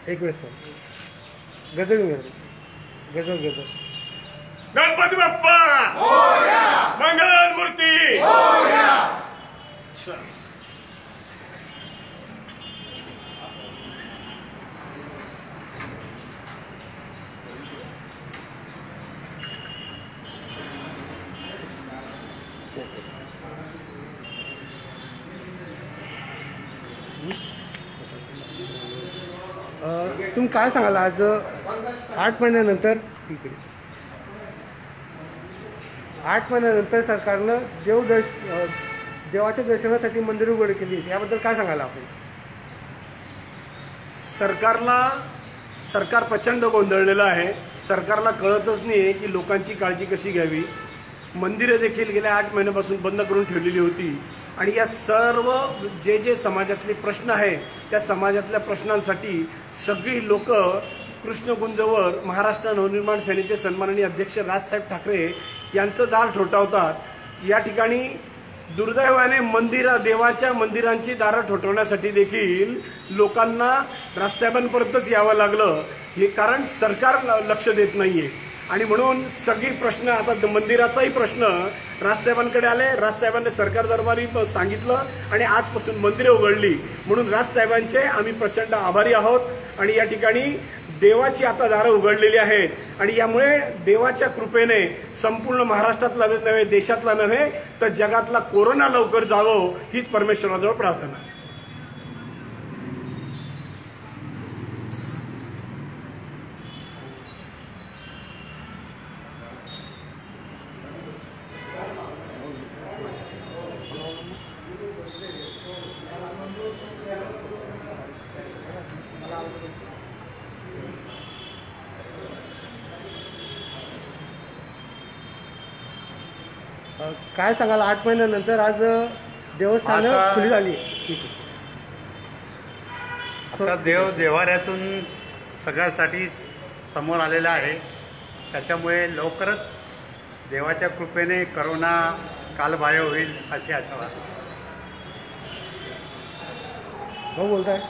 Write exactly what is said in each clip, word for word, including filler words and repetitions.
एक वेळेस गजर गजर गजर गणपती बाप्पा मोरया, मंगल मूर्ती मोरया. तुम्ही काय सांगाल आज आठ महिन्यानंतर इकडे आठ महिन्यानंतर सरकारनं देव दर्श देवाच्या दर्शनासाठी मंदिर उघड केली, याबद्दल काय सांगाल आपण? सरकारला सरकार प्रचंड गोंधळलेलं आहे. सरकारला कळतच नाही आहे की लोकांची काळजी कशी घ्यावी. मंदिरं देखील गेल्या आठ महिन्यापासून बंद करून ठेवलेली होती आणि या सर्व जे जे समाजातले प्रश्न आहे त्या समाजातल्या प्रश्नांसाठी सगळी लोक कृष्णकुंजवर महाराष्ट्र नवनिर्माण सेनेचे सन्माननीय अध्यक्ष राजसाहेब ठाकरे यांचं दार ठोठावतात. या ठिकाणी दुर्दैवाने मंदिरा देवाच्या मंदिरांची दारं ठोठवण्यासाठी देखील लोकांना राजसाहेबांपर्यंतच यावं लागलं. हे कारण सरकार लक्ष देत नाही आहे आणि म्हणून सगळी प्रश्न आता मंदिराचाही प्रश्न राजसाहेबांकडे आले. राजसाहेबांनी सरकार दरबारी सांगितलं आणि आजपासून मंदिरे उघडली. म्हणून राजसाहेबांचे आम्ही प्रचंड आभारी आहोत आणि या ठिकाणी देवाची आता दारं उघडलेली आहेत आणि यामुळे देवाच्या कृपेने संपूर्ण महाराष्ट्रातला नव्हे, देशातला नव्हे तर जगातला कोरोना लवकर जावं हीच परमेश्वराजवळ प्रार्थना. काय सांगाल आठ महिन्यानंतर आज देवस्थानं खुली झाली? आता देव देवाऱ्यातून सगळ्यासाठी समोर आलेला आहे. त्याच्यामुळे लवकरच देवाच्या कृपेने करोना कालबाह्य होईल अशी आशा वाटते. हो बोलताय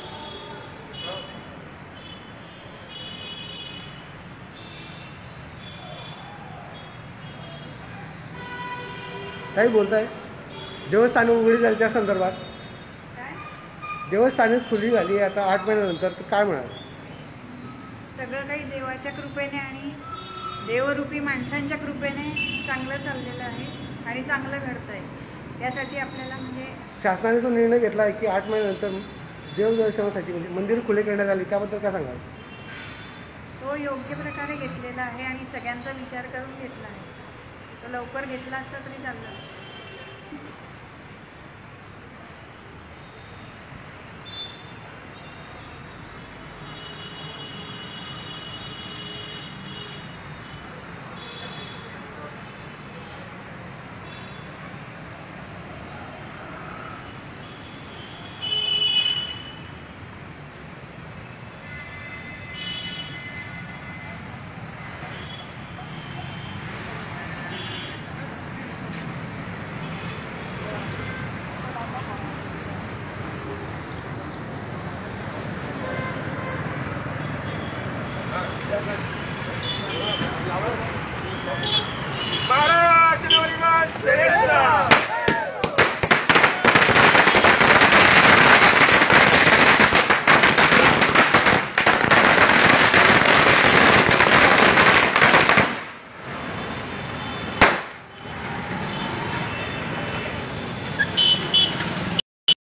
काही बोलताय देवस्थान उघडी झाली त्या संदर्भात? देवस्थाने खुली झाली आता आठ महिन्यानंतर, तर काय म्हणाल? सगळं काही देवाच्या कृपेने आणि देवरूपी माणसांच्या कृपेने चांगलं चाललेलं आहे आणि चांगलं घडतं आहे. त्यासाठी आपल्याला म्हणजे शासनाने जो निर्णय घेतला आहे की आठ महिन्यानंतर देवदर्शनासाठी म्हणजे मंदिर खुले करण्यात आले, त्याबद्दल काय सांगाल? तो योग्य प्रकारे घेतलेला आहे आणि सगळ्यांचा विचार करून घेतला आहे. तो लवकर घेतला असता तरी चाललं असतं.